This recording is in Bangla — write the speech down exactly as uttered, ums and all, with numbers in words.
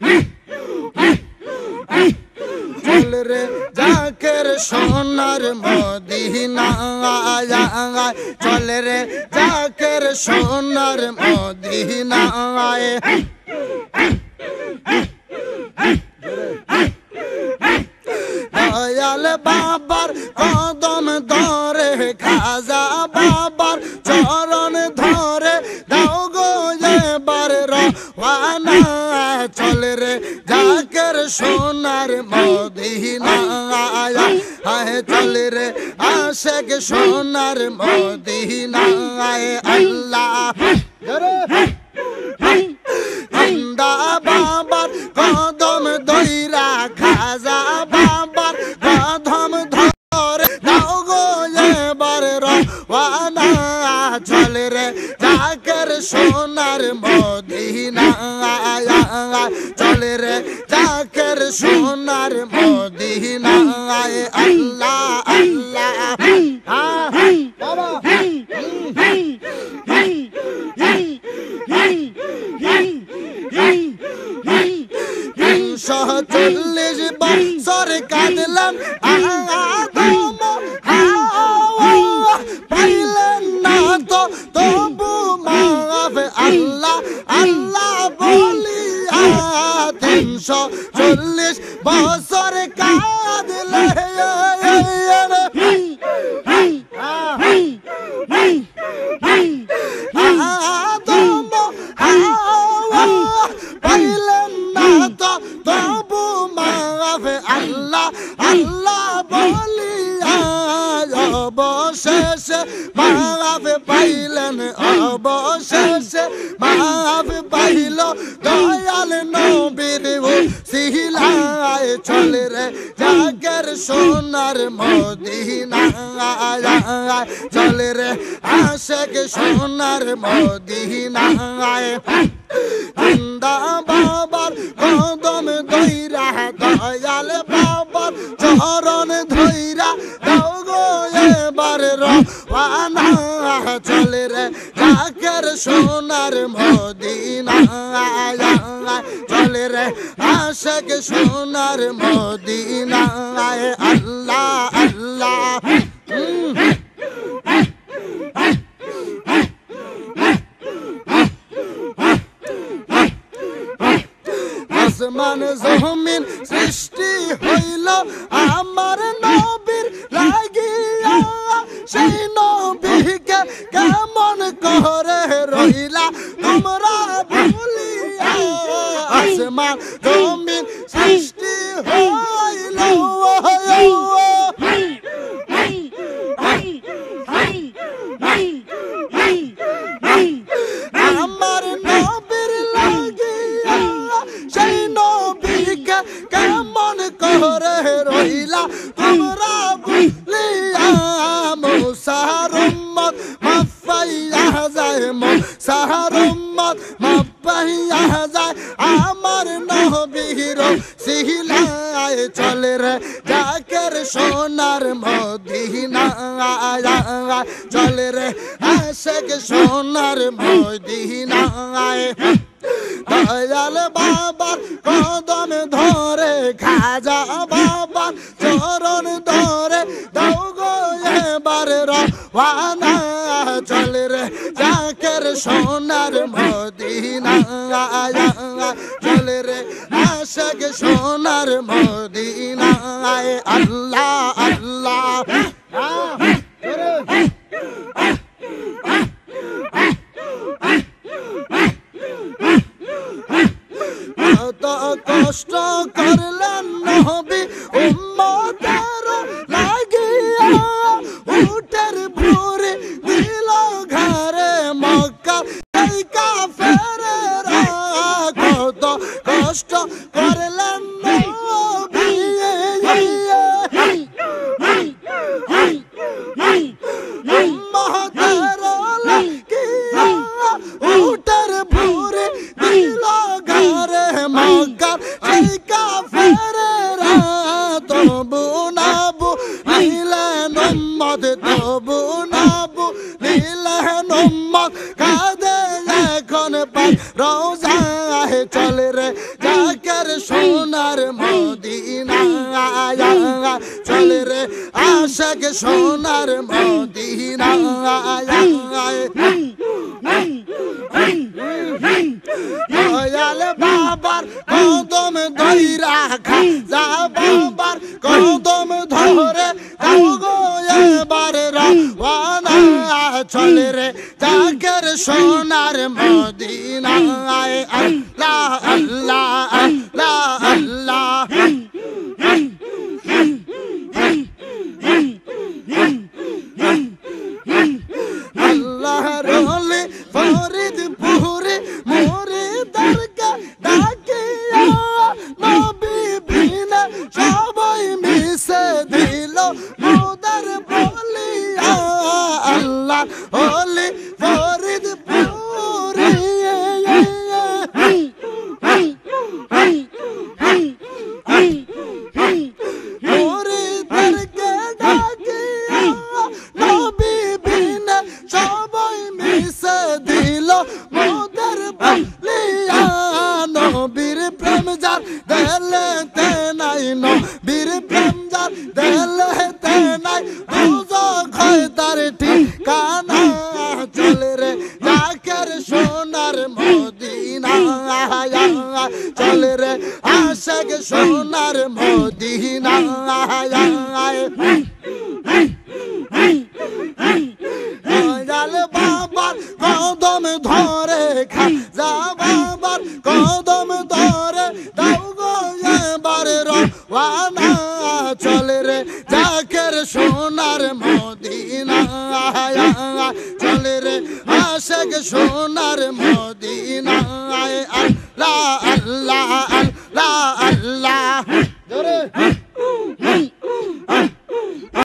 চল রে জাকের সোনার মদিনা চল রে জাকের সোনার মদিনা দয়াল বাবার কদম ধরে খাজা বাবার চরণ ধরে দাও গো এবার রওয়ানা চল রে জাকের সোনার মদিনা আয় চল রে আশেক সোনার মদিনা আল্লাহ জিন্দা বাবার কদম ধইরা খাজা বাবার কদম ধরে দাও গো এবার রওয়ানা চল রে জাকের সোনার মদিনা চল রে জাকের সোনার মদিনা আল্লাহ আল্লাহ বাবা তিনশো চল্লিশ বছর কাঁদলাম আদম হাওয়া পাইলেন না তো তবু মাফ আল্লাহ আল্লাহ বলিয়া তিনশো চল্লিশ বছর কাঁদলে আদম হাওয়া পাইলেন না তো তবু মাফ আল্লাহ আল্লাহ বলিয়া অবশেষে মাফ পাইলেন অবশেষে মাফ পাইল দয়াল নবীর সিহিলায় চল রে জাকের সোনার মদিনা চল রে আশেক সোনার মদিনা জিন্দা বাবার কদম ধইরা দয়াল বাবার চরণ ধইরা দাও গো এবার রওয়ানা চল রে জাকের সোনার মদিনা চল রে আশেক সোনার মদিনা আল্লাহ আল্লাহ আসমান জমিন সৃষ্টি হইল আমার নবীর লাগিয়া সেই নবীকে কেমন করে রইলা তোমরা ভুলিয়া আসমান জমিন সৃষ্টি হইল আমার নবীর লাগিয়া সেই নবীকে কেমন করে রইলা তোমরা ভুলিয়া মুসার উম্মত মাফাইয়া যায় মুসার উম্মত মাফাইয়া যায় আমার নবীর সিহিলায় চল রে জাকের সোনার মদিনা চল রে আশেক সোনার মদিনা দয়াল বাবার কদম ধরে খাজা বাবার চরণ ধরে দাও গো এবার রওয়ানা চল রে জাকের সোনার মদিনা চল রে আশেক সোনার মদিনা আল্লাহ আল্লাহ কত কষ্ট করলেন নবী উম্মতের লাগিয়া উটের ভুরে দিল ঘরে মক্কা এই কাফেররা কত কষ্ট করলেন নবী উম্মতের লাগিয়া উটের ভুরে দিল ঘরে মক্কা এই কাফেররা তবু নাবু নিলেন উম্মত তবু নাবু নিলেন উম্মত কাঁদে এখন পাক রওজায় চল চলে রে জাকের সোনার মদিনা চলে রে আশিক সোনার মদিনা দয়াল বাবার কদম ধইরা খাজা বাবার কদম ধরে যাও গো এবার রওয়ানা চলে রে জাকের সোনার মদিনা আল্লাহ আল্লাহ আল্লাহ আল্লাহ আল্লাহ রলে ফরিদপুরে মোরে দরগা ডাকে নবী বিনা সবাই মিশে দিল মোদের বলিয়া আল্লাহ হলে ফরিদপুরে মোরে দরগা ডাকে নবী বিনা সবাই মিশে দিল মোদের বলিয়া নবীর প্রেম যার দেলেতে নাই নবীর প্রেম যার দেলেতে নাই দুজক হয় তার ঠিকানা চলে রে জাকের সোনার মদিনা চলে রে আশিক সোনার মদিনা দয়াল বাবার কদম ধরে খাজা বাবার কদম ধরে দাও গো এবার রওয়ানা চলে রে জাকের সোনার মদিনা চলে রে আশিক সোনার মদিনা আল্লাহ আল্লাহ আল্লাহ আল্লাহ